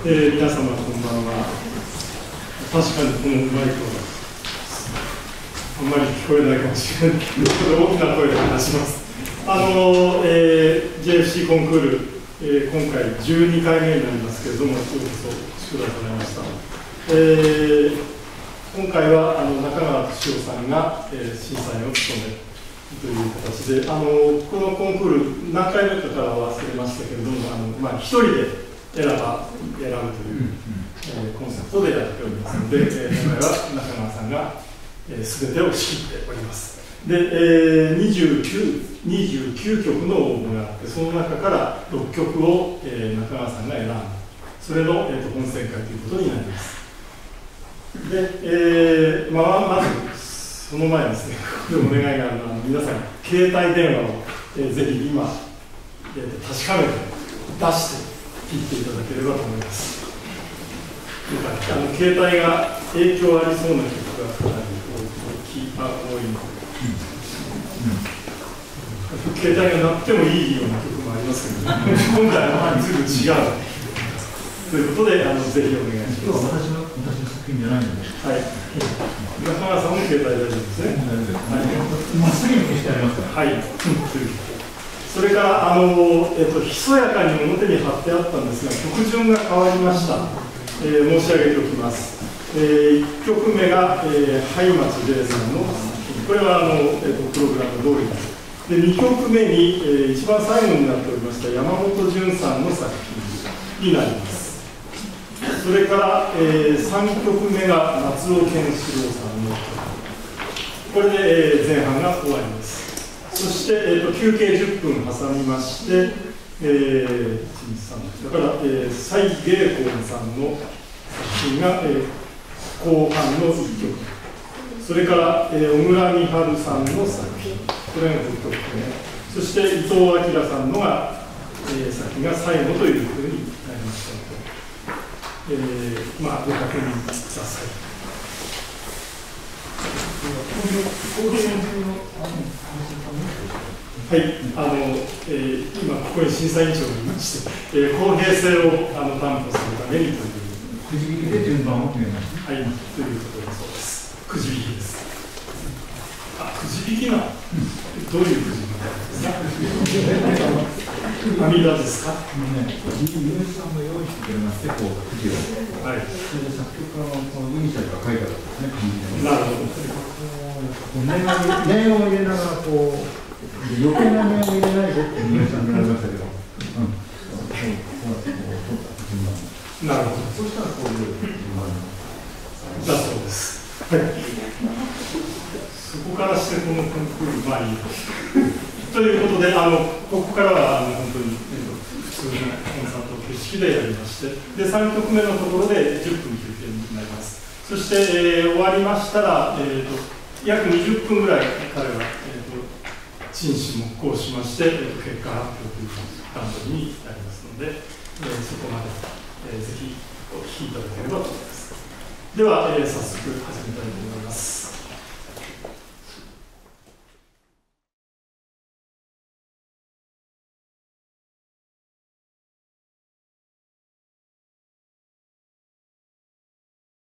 皆様こんばんは。確かにこのマイクはあんまり聞こえないかもしれないけど、大きな声で話します。JFC コンクール、今回12回目になりますけれども、ようこそお越しくださいました。今回は中川俊夫さんが、審査員を務めるという形で、このコンクール、何回目かから忘れましたけれども、一人で選ぶという、コンセプトでやっておりますので、今回は中川さんがすべてを仕切っております。で、29曲の応募があって、その中から6曲を、中川さんが選んだ、それの、本選会ということになります。で、まず、その前にですね、ここでお願いがあるのは、皆さん、携帯電話を、ぜひ今、確かめて出して切っていただければと思います。携帯が影響ありそうな曲がかなり多いので、携帯が鳴ってもいいような曲もありますけど、今回はずいぶん違うということで、ぜひお願いします。 私の作品じゃないので、 はい、中川さんも携帯大丈夫ですね。 まっすぐに消してありますから。 はい、それからひそやかに表に貼ってあったんですが、曲順が変わりました。申し上げておきます。1曲目が、灰町玲さんの作品、これはプログラム通りです。で、2曲目に、一番最後になっておりました山本潤さんの作品になります。それから、3曲目が夏尾健志郎さんの曲、これで、前半が終わります。そして、休憩10分挟みまして、だから、蔡芸光さんの作品が、後半の1曲、それから、小倉美春さんの作品、これが5曲目、そして伊藤明さんのが、作品が最後というふうになりましたので、ご確認ください。はい、今ここに審査委員長がいまして、公平性を担保するためにというくじ引きで順番を決めました。 はい、ということだそうです。くじ引きです。くじ引きなの、どういうくじ引きですか。阿弥陀ですか。 ユネさんも用意してくれまして、くじを。はい。それで作曲家のこのイニシャルが書いてあるんですね。 なるほど。 念を入れながら余計な念を入れないでってユネさんになりましたけど。 なるほど。 そしたらこういうだそうです。はい。そこからしてこのコンクール、いいということで、ここからは本当に普通のコンサート形式でやりまして、で3曲目のところで10分休憩になります。そして、終わりましたら、約20分ぐらい彼は、陳詞も講しまして、結果発表という段取りになりますので、そこまで、ぜひお聞きいただければと思います。では、早速始めたいと思います。